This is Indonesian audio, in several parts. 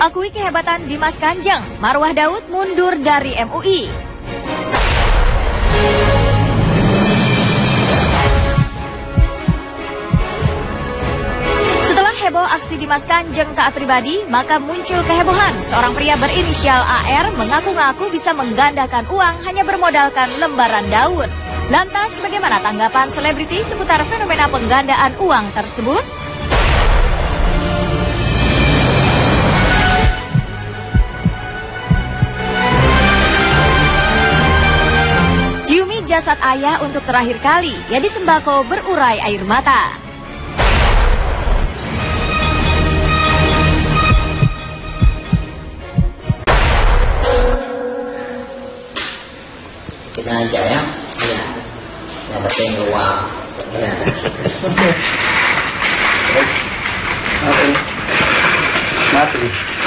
Akui kehebatan Dimas Kanjeng, Marwah Daud mundur dari MUI. Setelah heboh aksi Dimas Kanjeng taat pribadi, maka muncul kehebohan. Seorang pria berinisial AR mengaku-ngaku bisa menggandakan uang hanya bermodalkan lembaran daun. Lantas, bagaimana tanggapan selebriti seputar fenomena penggandaan uang tersebut? Ciumi jasad ayah untuk terakhir kali, ya di sembako berurai air mata. Kita aja ya, dapetin uang. Ya. Mati.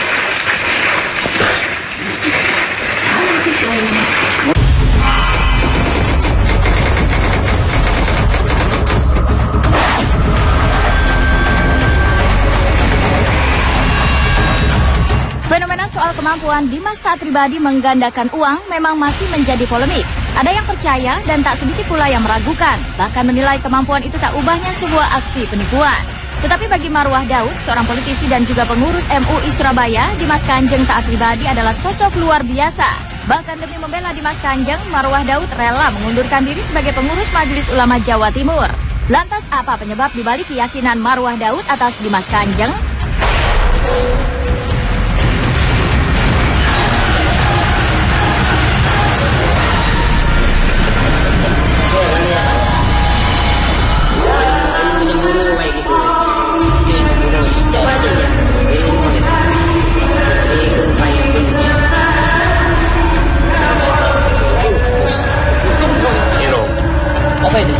Fenomena soal kemampuan Dimas taat pribadi menggandakan uang memang masih menjadi polemik. Ada yang percaya dan tak sedikit pula yang meragukan, bahkan menilai kemampuan itu tak ubahnya sebuah aksi penipuan. Tetapi bagi Marwah Daud, seorang politisi dan juga pengurus MUI Surabaya, Dimas Kanjeng taat pribadi adalah sosok luar biasa. Bahkan demi membela Dimas Kanjeng, Marwah Daud rela mengundurkan diri sebagai pengurus Majelis Ulama Jawa Timur. Lantas apa penyebab dibalik keyakinan Marwah Daud atas Dimas Kanjeng? Apa itu?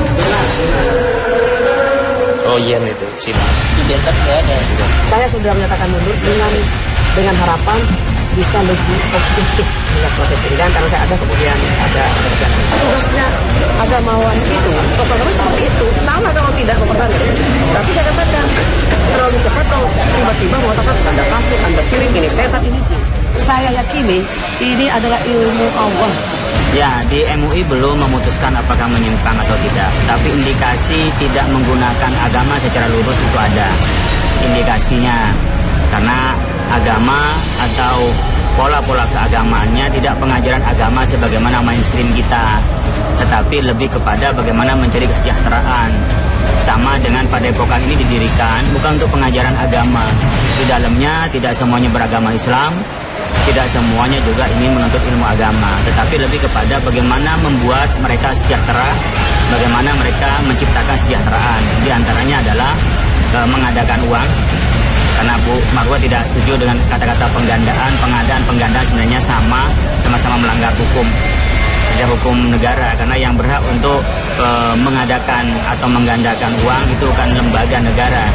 Oh yen itu, Cina. Identitas nggak ada. Saya sudah menyatakan mundur dengan harapan bisa lebih objektif melihat proses ini. Dan karena saya ada kemudian ada tugasnya agamawan itu, propaganda seperti itu, sama kalau tidak propaganda. Tapi saya katakan terlalu cepat kalau tiba-tiba mengatakan Anda kafir, Anda syirik, ini setan, ini jin. Saya yakini ini adalah ilmu Allah. Ya, di MUI belum memutuskan apakah menyimpang atau tidak. Tapi indikasi tidak menggunakan agama secara lurus itu ada indikasinya. Karena agama atau pola-pola keagamaannya tidak pengajaran agama sebagaimana mainstream kita. Tetapi lebih kepada bagaimana mencari kesejahteraan. Sama dengan padepokan ini didirikan bukan untuk pengajaran agama. Di dalamnya tidak semuanya beragama Islam. Tidak semuanya juga ingin menuntut ilmu agama, tetapi lebih kepada bagaimana membuat mereka sejahtera, bagaimana mereka menciptakan kesejahteraan. Di antaranya adalah mengadakan uang, karena Bu Marwah tidak setuju dengan kata-kata penggandaan sebenarnya sama-sama melanggar hukum. Ada hukum negara, karena yang berhak untuk mengadakan atau menggandakan uang itu kan lembaga negara.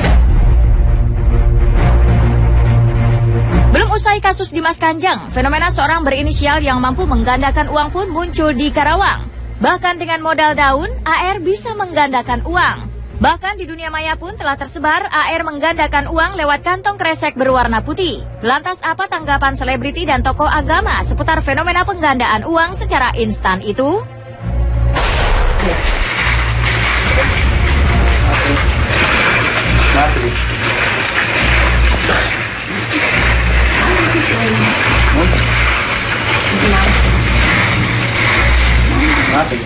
Belum usai kasus Dimas Kanjeng, fenomena seorang berinisial yang mampu menggandakan uang pun muncul di Karawang. Bahkan dengan modal daun, AR bisa menggandakan uang. Bahkan di dunia maya pun telah tersebar AR menggandakan uang lewat kantong kresek berwarna putih. Lantas apa tanggapan selebriti dan tokoh agama seputar fenomena penggandaan uang secara instan itu? Mati. Mati.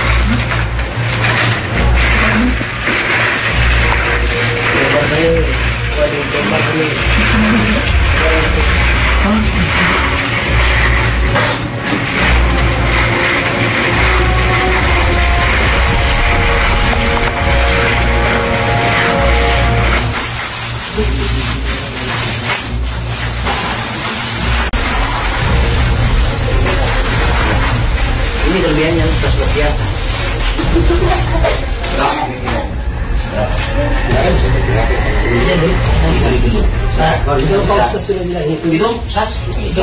Ini kelebihan yang luar biasa. Kalau itu kalau sudah bilang itu sas itu.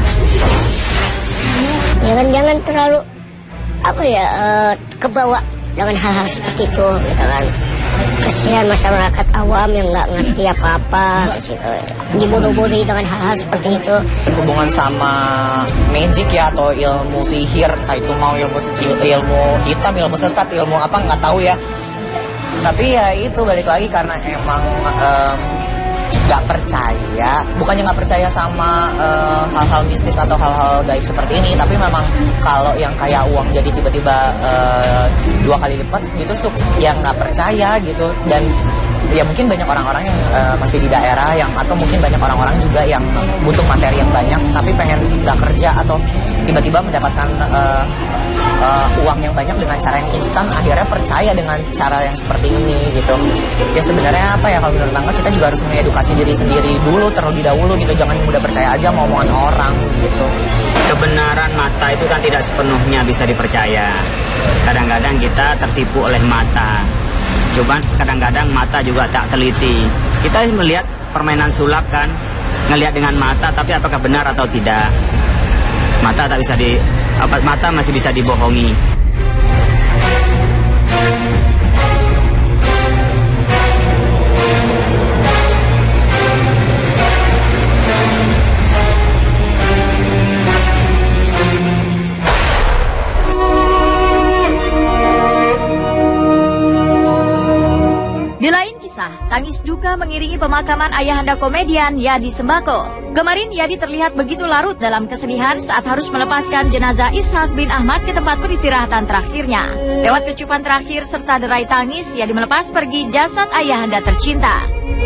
Ya kan jangan terlalu kebawa dengan hal-hal seperti itu gitu kan. Kasihan masyarakat awam yang nggak ngerti apa-apa gitu, dibodoh-bodohi dengan hal-hal seperti itu. Hubungan sama magic ya, atau ilmu sihir, itu mau ilmu hitam, ilmu sesat, ilmu apa nggak tahu ya. Tapi ya itu balik lagi karena emang nggak percaya, bukannya nggak percaya sama hal-hal mistis atau hal-hal gaib seperti ini, tapi memang kalau yang kayak uang jadi tiba-tiba 2 kali lipat gitu, yang nggak percaya gitu. Dan ya mungkin banyak orang-orang yang masih di daerah yang, atau mungkin banyak orang-orang juga yang butuh materi yang banyak tapi pengen nggak kerja, atau tiba-tiba mendapatkan uang yang banyak dengan cara yang instan, akhirnya percaya dengan cara yang seperti ini gitu. Ya sebenarnya apa ya, kalau menurut Angga kita juga harus mengedukasi diri sendiri dulu terlebih dahulu gitu, jangan mudah percaya aja mau omongan orang gitu. Kebenaran mata itu kan tidak sepenuhnya bisa dipercaya. Kadang-kadang kita tertipu oleh mata. Cuman kadang-kadang mata juga tak teliti. Kita melihat permainan sulap kan, ngelihat dengan mata, tapi apakah benar atau tidak? Mata tak bisa mata masih bisa dibohongi. Di lain kisah, tangis duka mengiringi pemakaman ayahanda komedian Yadi Sembako. Kemarin Yadi terlihat begitu larut dalam kesedihan saat harus melepaskan jenazah Ishak bin Ahmad ke tempat peristirahatan terakhirnya. Lewat kecupan terakhir serta derai tangis, Yadi melepas pergi jasad ayahanda tercinta.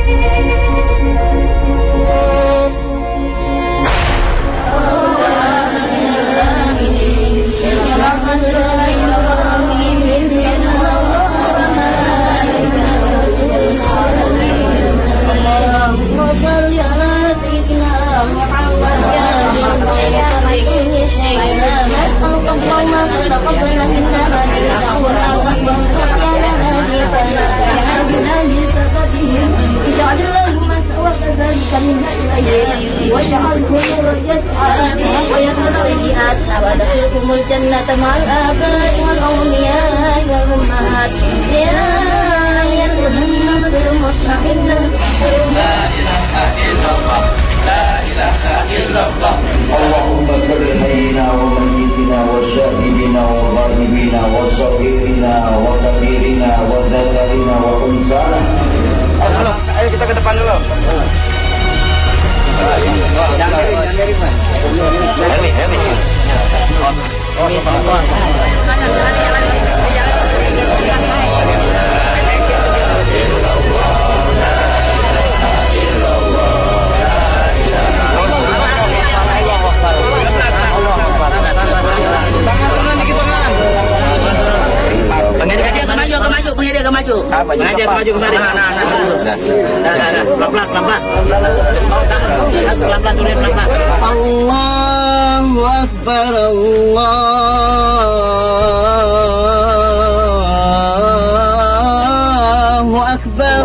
اللهم اغفر لحينا وميتنا وشاهدنا وغائبنا وصغيرنا وكبيرنا وذكرنا وانثانا. Ayo kita ke depan dulu. Pengajian maju kembali. Pelan-pelan. Pelan-pelan dulu, pelan-pelan. Allahu Akbar, Allahu Akbar.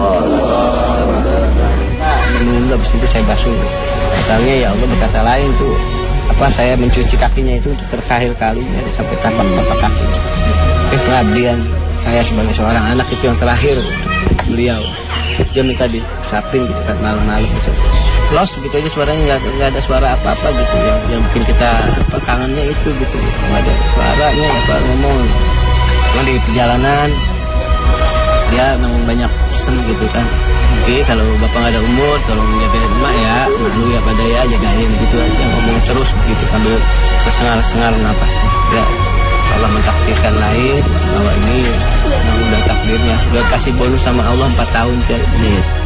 Habis itu saya basuh. Katanya ya Allah berkata lain tuh, apa saya mencuci kakinya itu untuk terakhir kalinya sampai tapak kaki. Pengabdian saya sebagai seorang anak itu yang terakhir beliau. Dia minta disapin gitu kan malam-malam gitu. Los gitu aja suaranya, nggak ada suara apa-apa gitu yang bikin kita kangennya itu gitu. Nggak ada suaranya apa ngomong. Cuma di perjalanan dia memang banyak pesen gitu kan. Oke, kalau bapak nggak ada umur, tolong menjaga emak ya, malu ya pada ya, jagain gitu aja, ngomong terus gitu sambil tersengal-sengal napasnya. Ya, Allah mentakdirkan lain bahwa ini memang udah takdirnya, udah kasih bonus sama Allah 4 tahun kayak